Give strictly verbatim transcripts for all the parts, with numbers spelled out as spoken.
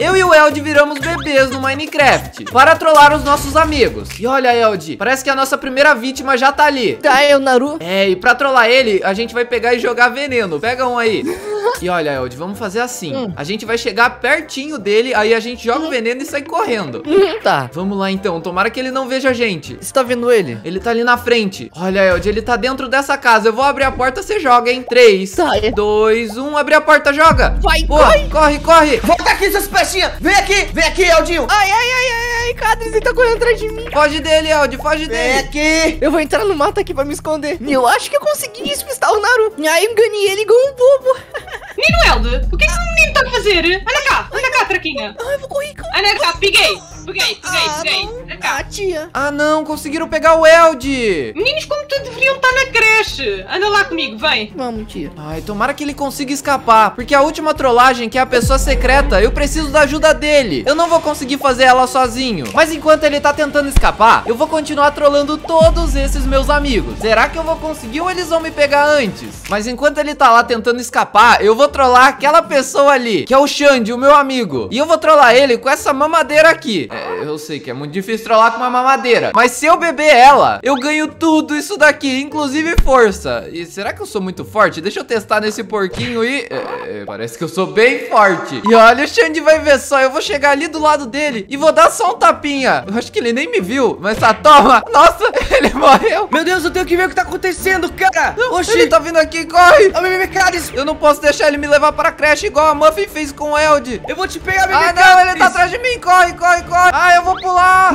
eu e o Elde viramos bebês no Minecraft para trollar os nossos amigos. E olha, Elde, parece que a nossa primeira vítima já tá ali. Tá, é o Naru. É, e pra trollar ele, a gente vai pegar e jogar veneno. Pega um aí. E olha, Elde, vamos fazer assim. Hum. A gente vai chegar pertinho dele, aí a gente joga o veneno e sai correndo. Hum, tá. Vamos lá então, tomara que ele não veja a gente. Você tá vendo ele? Ele tá ali na frente. Olha, Elde, ele tá dentro dessa casa. Eu vou abrir a porta, você joga, hein? três, Tá, é. dois, um, abre a porta, joga. Vai, Boa, corre. corre, corre. Volta aqui, seus peixinhos! Vem aqui! Vem aqui, Eldinho! Ai, ai, ai, ai, ai, Cadris, ele tá correndo atrás de mim. Foge dele, Elde, foge Vem dele. aqui! Eu vou entrar no mato aqui pra me esconder. Eu acho que eu consegui despistar o Naru. Aí eu enganei ele igual um bobo. Menino Elde, o que é que esse menino está a fazer? Anda cá, anda cá, traquinha. Ai, eu vou correr, calma. Anda cá, peguei. Peguei, peguei, Ah, peguei. não. Anda cá. Ah, tia. Ah, não, conseguiram pegar o Elde. Meninos como tu deveriam estar na creche. Anda lá comigo, vem. Vamos, tia. Ai, tomara que ele consiga escapar. Porque a última trollagem, que é a pessoa secreta, eu preciso da ajuda dele. Eu não vou conseguir fazer ela sozinho. Mas enquanto ele tá tentando escapar, eu vou continuar trollando todos esses meus amigos. Será que eu vou conseguir ou eles vão me pegar antes? Mas enquanto ele tá lá tentando escapar, eu vou trollar aquela pessoa ali, que é o Xande, o meu amigo. E eu vou trollar ele com essa mamadeira aqui. É, eu sei que é muito difícil trollar com uma mamadeira, mas se eu beber ela, eu ganho tudo isso daqui, inclusive força. E será que eu sou muito forte? Deixa eu testar nesse porquinho e... É, é, parece que eu sou bem forte. E olha, o Xande vai ver só. Eu vou chegar ali do lado dele e vou dar só um tapinha. Eu acho que ele nem me viu, mas tá, toma. Nossa, ele morreu. Meu Deus, eu tenho que ver o que tá acontecendo, cara! Não, Oxi! ele tá vindo aqui, corre. Ô, Mimi Cadris! Eu não posso deixar ele me levar pra creche igual a Muffin fez com o Elde. Eu vou te pegar, Mimi Ah, Cadris! não, ele tá atrás de mim. Corre, corre, corre. Ah, eu vou pular.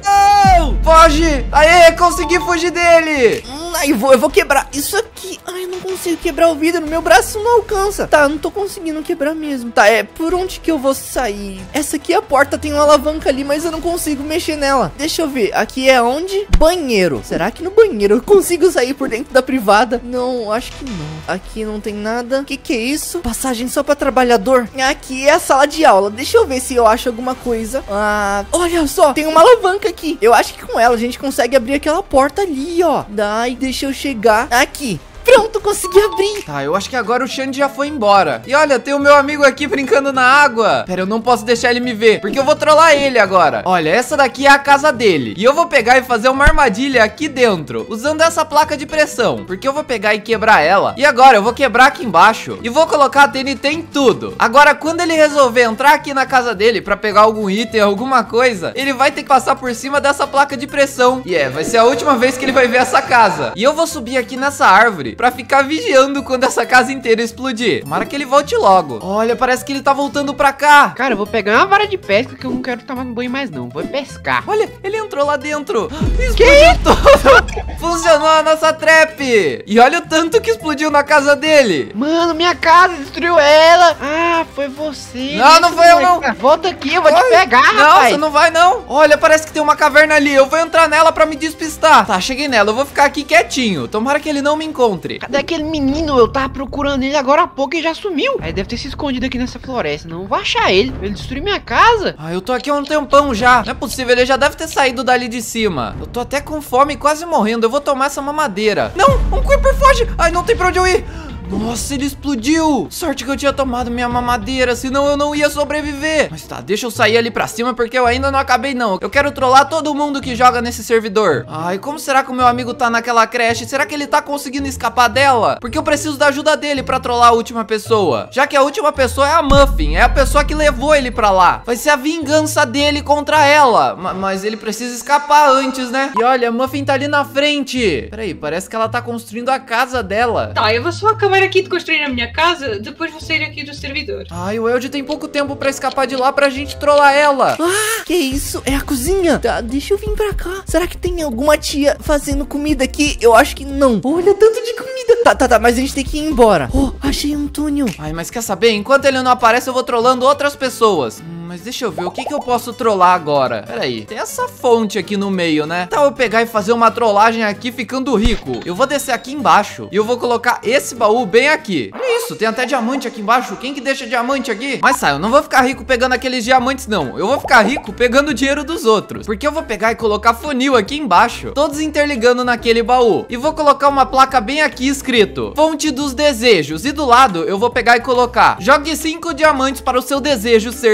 Não! Foge. Aê, consegui fugir dele. Hum, aí eu vou, eu vou quebrar isso aqui. Ai, eu não consigo quebrar o vidro. Meu braço não alcança. Tá, eu não tô conseguindo quebrar mesmo. Tá, é por onde que eu vou sair? Essa aqui é a porta. Tem uma alavanca ali, mas eu não consigo mexer nela. Deixa eu ver. Aqui é onde? Banheiro. Será que no banheiro eu consigo sair por dentro da privada? Não, acho que não. Aqui não tem nada. Que que é isso? Passagem só pra trabalhador. Aqui é a sala de aula. Deixa eu ver se eu acho alguma coisa. Ah, olha só. Tem uma alavanca aqui. Eu acho que com ela a gente consegue abrir aquela porta ali, ó. Daí, deixa eu chegar aqui. Pronto, consegui abrir. Tá, eu acho que agora o Xande já foi embora. E olha, tem o meu amigo aqui brincando na água. Pera, eu não posso deixar ele me ver, porque eu vou trollar ele agora. Olha, essa daqui é a casa dele. E eu vou pegar e fazer uma armadilha aqui dentro, usando essa placa de pressão, porque eu vou pegar e quebrar ela. E agora eu vou quebrar aqui embaixo e vou colocar a T N T em tudo. Agora, quando ele resolver entrar aqui na casa dele pra pegar algum item, alguma coisa, ele vai ter que passar por cima dessa placa de pressão. E é, vai ser a última vez que ele vai ver essa casa. E eu vou subir aqui nessa árvore pra ficar vigiando quando essa casa inteira explodir. Tomara que ele volte logo. Olha, parece que ele tá voltando pra cá. Cara, eu vou pegar uma vara de pesca que eu não quero tomar banho mais não. Vou pescar. Olha, ele entrou lá dentro. Explodiu tudo. Funcionou a nossa trap. E olha o tanto que explodiu na casa dele. Mano, minha casa destruiu ela. Ah, foi você. Não, não foi eu, não. Volta aqui, eu vou Corre. te pegar, Não, rapaz. você não vai, não. Olha, parece que tem uma caverna ali. Eu vou entrar nela pra me despistar. Tá, cheguei nela. Eu vou ficar aqui quietinho. Tomara que ele não me encontre. Cadê aquele menino? Eu tava procurando ele agora há pouco e já sumiu. Aí deve ter se escondido aqui nessa floresta. Não vou achar ele. Ele destruiu minha casa. Ah, eu tô aqui há um tempão já. Não é possível, ele já deve ter saído dali de cima. Eu tô até com fome e quase morrendo. Eu vou tomar essa mamadeira. Não, um Creeper foge. Ai, não tem pra onde eu ir. Nossa, ele explodiu. Sorte que eu tinha tomado minha mamadeira, senão eu não ia sobreviver. Mas tá, deixa eu sair ali pra cima, porque eu ainda não acabei não. Eu quero trollar todo mundo que joga nesse servidor. Ai, como será que o meu amigo tá naquela creche? Será que ele tá conseguindo escapar dela? Porque eu preciso da ajuda dele pra trollar a última pessoa. Já que a última pessoa é a Muffin, é a pessoa que levou ele pra lá. Vai ser a vingança dele contra ela. Ma- Mas ele precisa escapar antes, né? E olha, a Muffin tá ali na frente. Peraí, parece que ela tá construindo a casa dela. Tá, eu vou só acabar aqui de construir a minha casa, depois vou sair aqui do servidor. Ai, o Elde tem pouco tempo pra escapar de lá pra gente trollar ela. Ah, que isso? É a cozinha. Tá, deixa eu vir pra cá. Será que tem alguma tia fazendo comida aqui? Eu acho que não. Olha, tanto de comida. Tá, tá, tá, mas a gente tem que ir embora. Oh, achei um túnel. Ai, mas quer saber? Enquanto ele não aparece, eu vou trollando outras pessoas. Hum, mas deixa eu ver, o que que eu posso trollar agora? Pera aí, tem essa fonte aqui no meio, né? Então eu pegar e fazer uma trollagem aqui ficando rico. Eu vou descer aqui embaixo e eu vou colocar esse baú bem aqui. Olha isso, tem até diamante aqui embaixo. Quem que deixa diamante aqui? Mas sai, eu não vou ficar rico pegando aqueles diamantes, não. Eu vou ficar rico pegando o dinheiro dos outros. Porque eu vou pegar e colocar funil aqui embaixo, todos interligando naquele baú. E vou colocar uma placa bem aqui escrito Fonte dos Desejos. E do lado eu vou pegar e colocar: jogue cinco diamantes para o seu desejo ser realizado.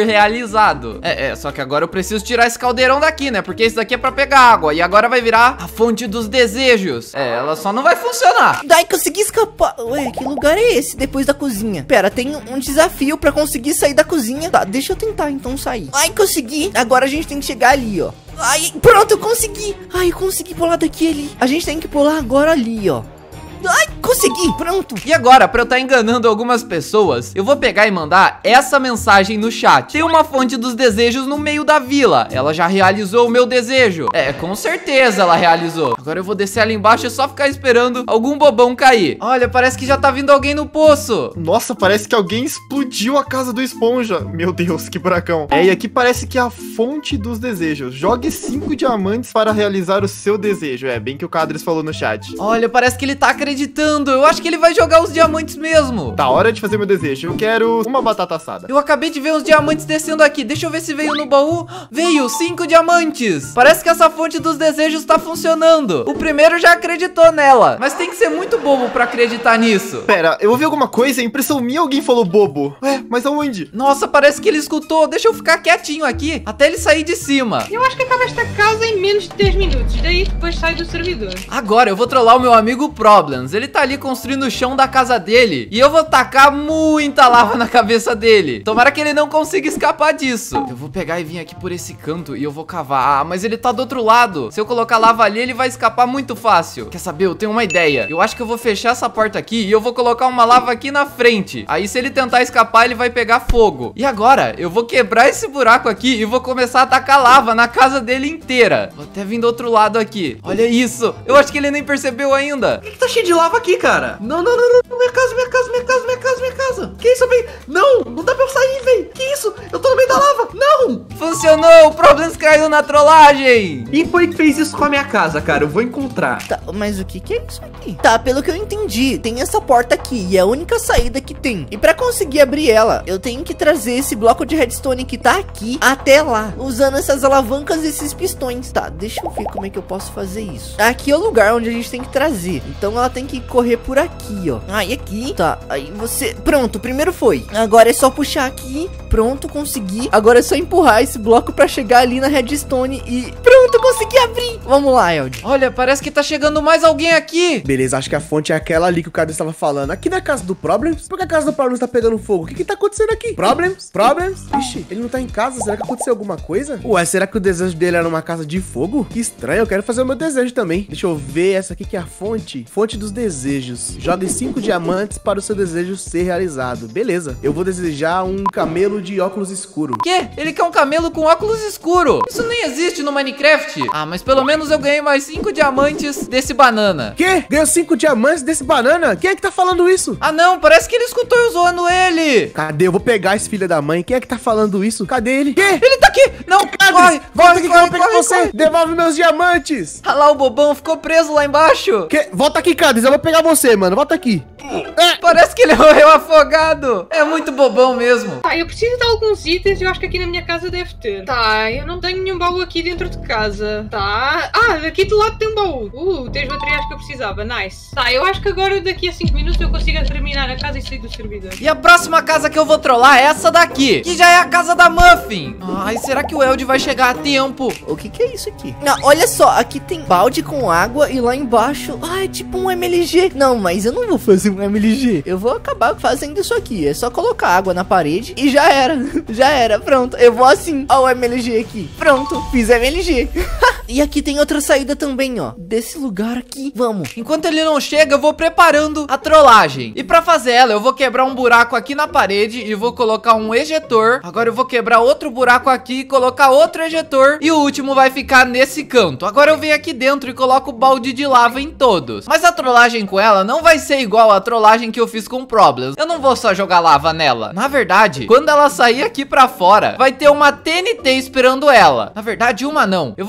organizado. É, é, só que agora eu preciso tirar esse caldeirão daqui, né? Porque esse daqui é pra pegar água. E agora vai virar a fonte dos desejos. É, ela só não vai funcionar. Daí consegui escapar. Ué, que lugar é esse depois da cozinha? Pera, tem um desafio pra conseguir sair da cozinha. Tá, deixa eu tentar então sair. Ai, consegui. Agora a gente tem que chegar ali, ó. Ai, pronto, eu consegui. Ai, eu consegui pular daqui ali. A gente tem que pular agora ali, ó. Ai, consegui, pronto. E agora, pra eu estar enganando algumas pessoas, eu vou pegar e mandar essa mensagem no chat. Tem uma fonte dos desejos no meio da vila. Ela já realizou o meu desejo. É, com certeza ela realizou. Agora eu vou descer ali embaixo e só ficar esperando algum bobão cair. Olha, parece que já tá vindo alguém no poço. Nossa, parece que alguém explodiu a casa do Esponja. Meu Deus, que buracão. É, e aqui parece que é a fonte dos desejos. Jogue cinco diamantes para realizar o seu desejo. É, bem que o Cadres falou no chat. Olha, parece que ele tá acreditando. Eu acho que ele vai jogar os diamantes mesmo. Tá, hora de fazer meu desejo. Eu quero uma batata assada. Eu acabei de ver uns diamantes descendo aqui. Deixa eu ver se veio no baú. Veio, cinco diamantes. Parece que essa fonte dos desejos tá funcionando. O primeiro já acreditou nela, mas tem que ser muito bobo pra acreditar nisso. Pera, eu ouvi alguma coisa? Impressão minha, alguém falou bobo. Ué, mas aonde? Nossa, parece que ele escutou. Deixa eu ficar quietinho aqui até ele sair de cima. Eu acho que acaba esta casa em menos de dez minutos. Daí depois sai do servidor. Agora eu vou trollar o meu amigo Problem. Ele tá ali construindo o chão da casa dele e eu vou tacar muita lava na cabeça dele. Tomara que ele não consiga escapar disso. Eu vou pegar e vir aqui por esse canto e eu vou cavar. Ah, mas ele tá do outro lado. Se eu colocar lava ali, ele vai escapar muito fácil. Quer saber? Eu tenho uma ideia. Eu acho que eu vou fechar essa porta aqui e eu vou colocar uma lava aqui na frente. Aí se ele tentar escapar, ele vai pegar fogo. E agora, eu vou quebrar esse buraco aqui e vou começar a tacar lava na casa dele inteira. Vou até vir do outro lado aqui. Olha isso. Eu acho que ele nem percebeu ainda. Por que tá cheio de lava aqui, cara? Não, não, não, não, minha casa, minha casa, minha casa, minha casa, minha casa. Que isso, velho? Não, não dá pra eu sair, velho. Que isso? Eu tô no meio da lava. Não! Funcionou, o Problems caiu na trollagem. E foi que fez isso com a minha casa, cara? Eu vou encontrar. Tá, mas o que que é isso aqui? Tá, pelo que eu entendi, tem essa porta aqui e é a única saída que tem. E pra conseguir abrir ela, eu tenho que trazer esse bloco de redstone que tá aqui até lá, usando essas alavancas e esses pistões. Tá, deixa eu ver como é que eu posso fazer isso. Aqui é o lugar onde a gente tem que trazer. Então ela tem que correr por aqui, ó. Ah, e aqui, tá, aí você... Pronto, primeiro foi. Agora é só puxar aqui. Pronto, consegui. Agora é só empurrar esse bloco pra chegar ali na redstone e... Pronto, consegui abrir. Vamos lá, Eld. Olha, parece que tá chegando mais alguém aqui. Beleza, acho que a fonte é aquela ali que o cara estava falando. Aqui na casa do Problems? Por que a casa do Problems tá pegando fogo? O que que tá acontecendo aqui? Problems? Problems? Ixi, ele não tá em casa. Será que aconteceu alguma coisa? Ué, será que o desejo dele era uma casa de fogo? Que estranho, eu quero fazer o meu desejo também. Deixa eu ver, essa aqui que é a fonte. Fonte dos desejos. Jogue cinco diamantes para o seu desejo ser realizado. Beleza, eu vou desejar um camelo de óculos escuro. Quê? Ele quer um camelo com óculos escuro. Isso nem existe no Minecraft. Ah, mas pelo menos eu ganhei mais cinco diamantes desse banana. Quê? Ganhou cinco diamantes desse banana? Quem é que tá falando isso? Ah não, parece que ele escutou eu zoando ele. Cadê? Eu vou pegar esse filho da mãe. Quem é que tá falando isso? Cadê ele? Quê? Ele tá aqui. Não, corre, volta corre, aqui que eu corre, vou pegar corre, você. corre. Devolve meus diamantes. Ah lá, o bobão ficou preso lá embaixo. Que? Volta aqui, Cadres. Eu vou pegar você, mano. Volta aqui. É. Parece que ele morreu afogado. É muito bobão mesmo. Tá, eu preciso de alguns itens e eu acho que aqui na minha casa deve ter. Tá, eu não tenho nenhum baú aqui dentro de casa. Tá. Ah, aqui do lado tem um baú. Uh, tem os materiais que eu precisava. Nice. Tá, eu acho que agora daqui a cinco minutos eu consigo terminar a casa e sair do servidor. E a próxima casa que eu vou trollar é essa daqui, que já é a casa da Muffin. Ai, será que o Eld vai chegar a tempo? O que que é isso aqui? Não, olha só, aqui tem balde com água e lá embaixo... Ah, é tipo um M L G. Não, mas eu não vou fazer um M L G. Eu vou acabar fazendo isso aqui. É só colocar água na parede e já era. Já era, pronto. Eu vou assim. Ó o M L G aqui. Pronto, fiz M L G. E aqui tem outra saída também, ó. Desse lugar aqui. Vamos. Enquanto ele não chega, eu vou preparando a trollagem. E pra fazer ela, eu vou quebrar um buraco aqui na parede e vou colocar um ejetor. Agora eu vou quebrar outro buraco aqui e colocar outro ejetor. E o último vai ficar nesse canto. Agora eu venho aqui dentro e coloco o balde de lava em todos. Mas a trollagem com ela não vai ser igual a trollagem que eu fiz com o Problems. Eu não vou só jogar lava nela. Na verdade, quando ela sair aqui pra fora, vai ter uma T N T esperando ela. Na verdade, uma não. Eu vou pegar e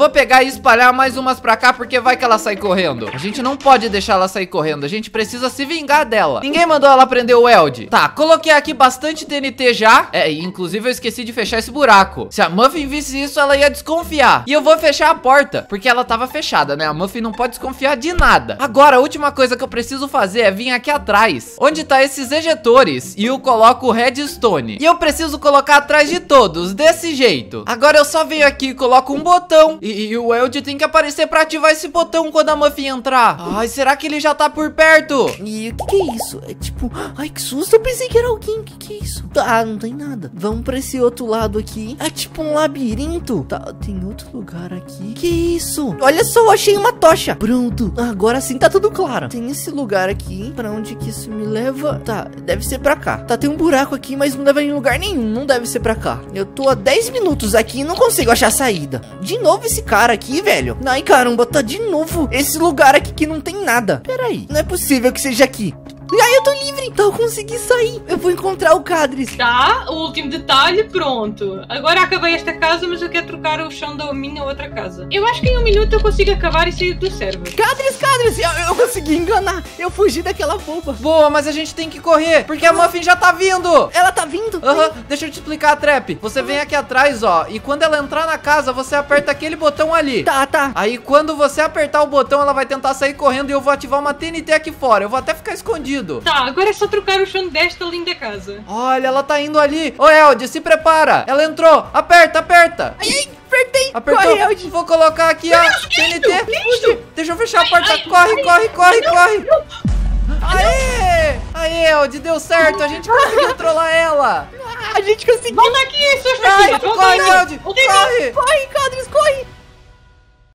espalhar mais umas pra cá, porque vai que ela sai correndo. A gente não pode deixar ela sair correndo. A gente precisa se vingar dela. Ninguém mandou ela prender o Eld. Tá, coloquei aqui bastante T N T já. É, e inclusive eu esqueci de fechar esse buraco. Se a Muffin visse isso, ela ia desconfiar. E eu vou fechar a porta, porque ela tava fechada, né? A Muffin não pode desconfiar de nada. Agora, a última coisa que eu preciso fazer é vir aqui atrás, onde tá esses ejetores, e eu coloco o redstone. E eu preciso colocar atrás de todos, desse jeito. Agora eu só venho aqui e coloco um botão. E, e o Eld tem que aparecer pra ativar esse botão quando a Muffin entrar. Ai, será que ele já tá por perto? E o que, que é isso? É tipo, ai que susto, eu pensei que era alguém. O que, que é isso? Tá, não tem nada. Vamos pra esse outro lado aqui. É tipo um labirinto. Tá, tem outro lugar aqui. Que isso? Olha só, eu achei uma tocha. Pronto, agora sim tá tudo claro. Tem esse lugar aqui. Pra onde que isso me leva? Tá, deve ser pra cá. Tá, tem um buraco aqui, mas não leva em lugar nenhum. Não deve ser pra cá. Eu tô há dez minutos aqui e não consigo achar a saída. De novo esse cara aqui, velho. Ai, caramba, tá de novo esse lugar aqui que não tem nada. Pera aí, não é possível que seja aqui. Ai, eu tô livre. Então eu consegui sair. Eu vou encontrar o Cadris. Tá, o último detalhe, pronto. Agora acabei esta casa, mas eu quero trocar o chão da minha outra casa. Eu acho que em um minuto eu consigo acabar e sair do server. Cadris, Cadris, eu, eu consegui enganar. Eu fugi daquela boba. Boa, mas a gente tem que correr, porque a Muffin já tá vindo. Ela tá vindo? Aham, uhum. Deixa eu te explicar a trap. Você vem aqui atrás, ó, e quando ela entrar na casa, você aperta aquele botão ali. Tá, tá. Aí quando você apertar o botão, ela vai tentar sair correndo e eu vou ativar uma T N T aqui fora. Eu vou até ficar escondido. Tá, agora é só trocar o chão desta linda casa. Olha, ela tá indo ali. Ô, Eld, se prepara. Ela entrou. Aperta, aperta. Ai, ai, apertei. Apertou. Corre, Eld. Vou colocar aqui, ó, T N T. Fugi. Deixa eu fechar a porta. Ai, corre, ai, corre, corre, não, corre. não. Aê! Aê, Eld, deu certo. A gente conseguiu trollar ela. A gente conseguiu. Volta aqui, seus Ai, filhos. corre, Eld. Corre. Corre, Cadris, corre.